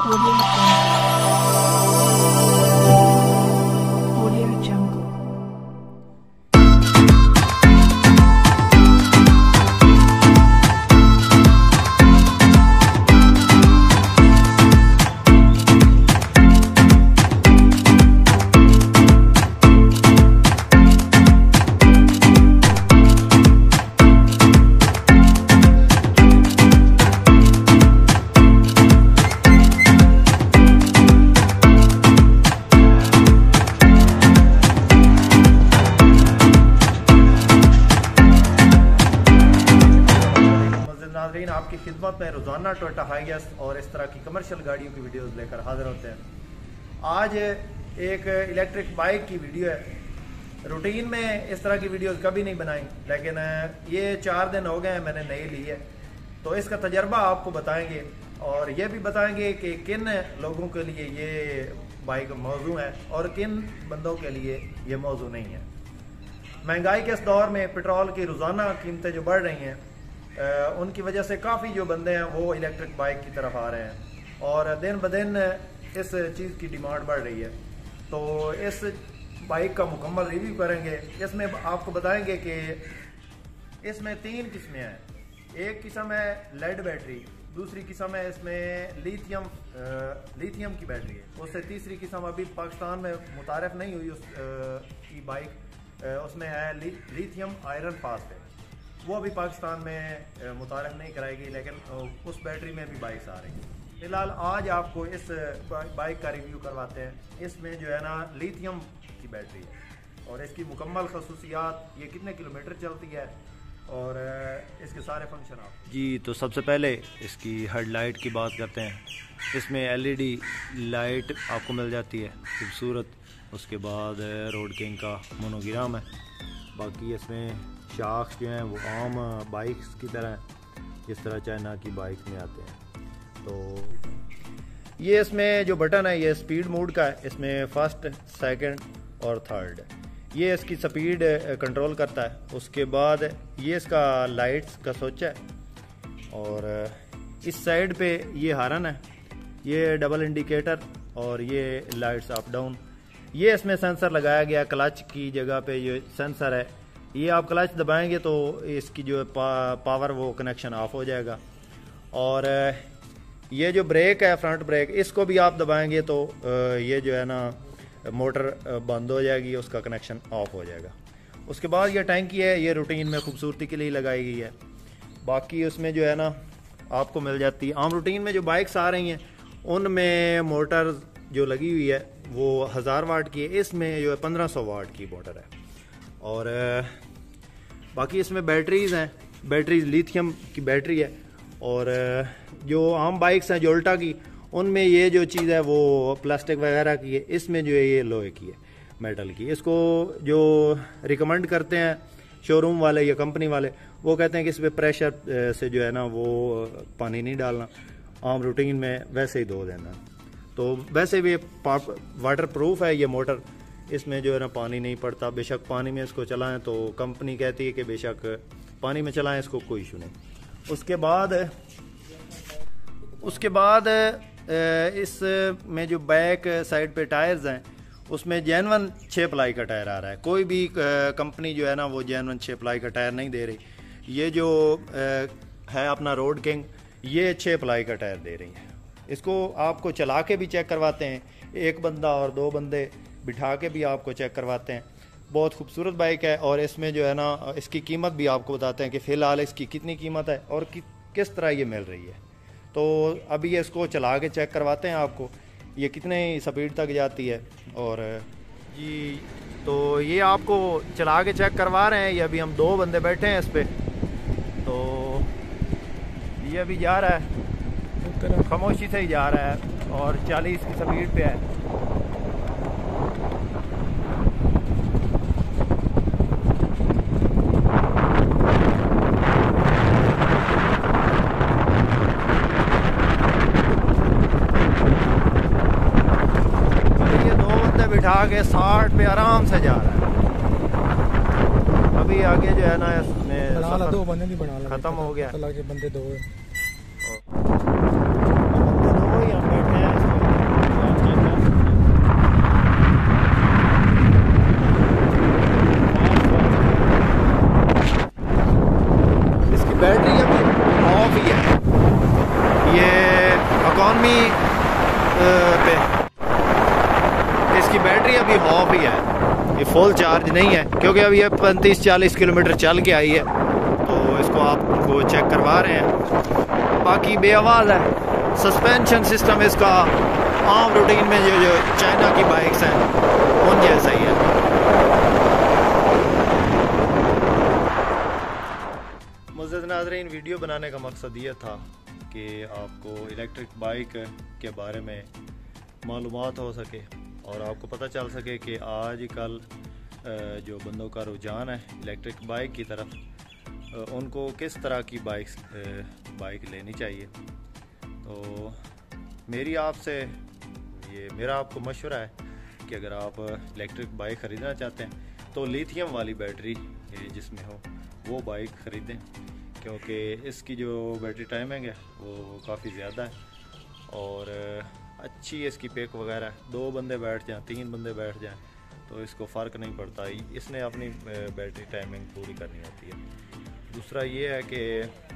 नाज़रीन, आपकी खिदमत में रोज़ाना टोयोटा हाइएस और इस तरह की कमर्शियल गाड़ियों की वीडियोस लेकर हाजिर होते हैं। आज एक इलेक्ट्रिक बाइक की वीडियो है। रूटीन में इस तरह की वीडियोस कभी नहीं बनाई, लेकिन ये 4 दिन हो गए हैं मैंने नई ली है, तो इसका तजर्बा आपको बताएंगे और ये भी बताएंगे कि किन लोगों के लिए ये बाइक मौजू है और किन बंदों के लिए ये मौजू नहीं है। महंगाई के इस दौर में पेट्रोल की रोज़ाना कीमतें जो बढ़ रही हैं, उनकी वजह से काफ़ी जो बंदे हैं वो इलेक्ट्रिक बाइक की तरफ आ रहे हैं और दिन ब दिन इस चीज़ की डिमांड बढ़ रही है। तो इस बाइक का मुकम्मल रिव्यू करेंगे। इसमें आपको बताएंगे कि इसमें 3 किस्में हैं। एक किस्म है लेड बैटरी, दूसरी किस्म है इसमें लिथियम की बैटरी है, उससे तीसरी किस्म अभी पाकिस्तान में मुतारफ़ नहीं हुई उस की बाइक, उसमें है लिथियम आयरन फास्फेट। वो अभी पाकिस्तान में मुतारफ़ नहीं कराएगी, लेकिन उस बैटरी में भी बाइक्स आ रही हैं। फिलहाल आज आपको इस बाइक का रिव्यू करवाते हैं। इसमें जो है ना लिथियम की बैटरी है और इसकी मुकम्मल खसूसियात, ये कितने किलोमीटर चलती है और इसके सारे फंक्शन आप जी। तो सबसे पहले इसकी हेडलाइट की बात करते हैं। इसमें LED लाइट आपको मिल जाती है खूबसूरत। उसके बाद रोड किंग का मोनोग्राम है। बाकी इसमें शाख्स जो हैं वो आम बाइक्स की तरह जिस तरह चाइना की बाइक्स में आते हैं। तो ये इसमें जो बटन है ये स्पीड मोड का है। इसमें फर्स्ट, सेकंड और थर्ड ये इसकी स्पीड कंट्रोल करता है। उसके बाद ये इसका लाइट्स का स्विच है और इस साइड पे ये हॉर्न है, ये डबल इंडिकेटर और ये लाइट्स अप डाउन। ये इसमें सेंसर लगाया गया, क्लच की जगह पे ये सेंसर है। ये आप क्लच दबाएंगे तो इसकी जो पावर वो कनेक्शन ऑफ हो जाएगा। और ये जो ब्रेक है, फ्रंट ब्रेक, इसको भी आप दबाएंगे तो ये जो है ना मोटर बंद हो जाएगी, उसका कनेक्शन ऑफ हो जाएगा। उसके बाद ये टैंकी है, ये रूटीन में खूबसूरती के लिए लगाई गई है। बाकी उसमें जो है ना आपको मिल जाती है आम रूटीन में जो बाइक्स आ रही हैं उनमें मोटर जो लगी हुई है वो 1000 वाट की है। इसमें जो है 1500 वाट की मोटर है। और बाकी इसमें बैटरीज़ हैं, बैटरीज लिथियम की बैटरी है। और जो आम बाइक्स हैं जोल्टा की, उनमें ये जो चीज़ है वो प्लास्टिक वगैरह की है, इसमें जो है ये लोहे की है, मेटल की। इसको जो रिकमेंड करते हैं शोरूम वाले या कंपनी वाले, वो कहते हैं कि इस पर प्रेशर से जो है ना वो पानी नहीं डालना, आम रूटीन में वैसे ही धो देना। तो वैसे भी वाटर प्रूफ है ये मोटर, इसमें जो है ना पानी नहीं पड़ता। बेशक पानी में इसको चलाएं तो कंपनी कहती है कि बेशक पानी में चलाएं, इसको कोई इशू नहीं। उसके बाद इसमें जो बैक साइड पे टायर्स हैं उसमें जेन्युइन 6 प्लाई का टायर आ रहा है। कोई भी कंपनी जो है ना वो जेन्युइन 6 प्लाई का टायर नहीं दे रही। ये जो है अपना रोड किंग, ये 6 प्लाई का टायर दे रही है। इसको आपको चला के भी चेक करवाते हैं, एक बंदा और 2 बंदे बिठा के भी आपको चेक करवाते हैं। बहुत खूबसूरत बाइक है और इसमें जो है ना इसकी कीमत भी आपको बताते हैं कि फ़िलहाल इसकी कितनी कीमत है और किस तरह ये मिल रही है। तो अभी ये इसको चला के चेक करवाते हैं आपको ये कितने स्पीड तक जाती है। और जी तो ये आपको चला के चेक करवा रहे हैं। ये अभी हम 2 बंदे बैठे हैं इस पर, तो ये अभी जा रहा है, खामोशी से ही जा रहा है और 40 की स्पीड पे है। बिठा के 60 पे आराम से जा रहा है। अभी आगे जो है ना इसमें 2 बंदे नहीं बना खत्म हो गया, बंदे 2 ही हम बैठे हैं। इकॉनमी पे इसकी बैटरी अभी ऑफ ही है, ये फुल चार्ज नहीं है क्योंकि अभी ये 35-40 किलोमीटर चल के आई है, तो इसको आपको चेक करवा रहे हैं। बाकी बेआवाज़ है। सस्पेंशन सिस्टम इसका आम रूटीन में जो चाइना की बाइक्स हैं उन जैसा ही है। मुअज़्ज़ज़ नाज़रीन, वीडियो बनाने का मकसद ये था कि आपको इलेक्ट्रिक बाइक के बारे में मालूमात हो सके और आपको पता चल सके कि आजकल जो बंदों का रुझान है इलेक्ट्रिक बाइक की तरफ, उनको किस तरह की बाइक लेनी चाहिए। तो मेरा आपको मशवरा है कि अगर आप इलेक्ट्रिक बाइक ख़रीदना चाहते हैं तो लिथियम वाली बैटरी जिसमें हो वो बाइक ख़रीदें, क्योंकि इसकी जो बैटरी टाइमिंग है वो काफ़ी ज़्यादा है और अच्छी है इसकी पिक वगैरह। 2 बंदे बैठ जाएं, 3 बंदे बैठ जाएं तो इसको फ़र्क नहीं पड़ता, इसने अपनी बैटरी टाइमिंग पूरी करनी होती है। दूसरा ये है कि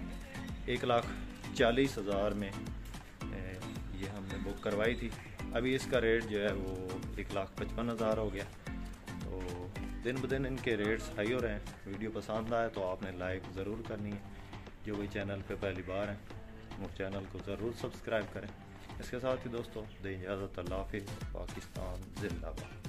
1,40,000 में ये हमने बुक करवाई थी, अभी इसका रेट जो है वो 1,55,000 हो गया। तो दिन ब दिन इनके रेट्स हाई हो रहे हैं। वीडियो पसंद आए तो आपने लाइक ज़रूर करनी है। जो भी चैनल पे पहली बार हैं वो चैनल को ज़रूर सब्सक्राइब करें। इसके साथ ही दोस्तों दें इजाज़त, अल्लाह हाफ़िज़, पाकिस्तान जिंदाबाद।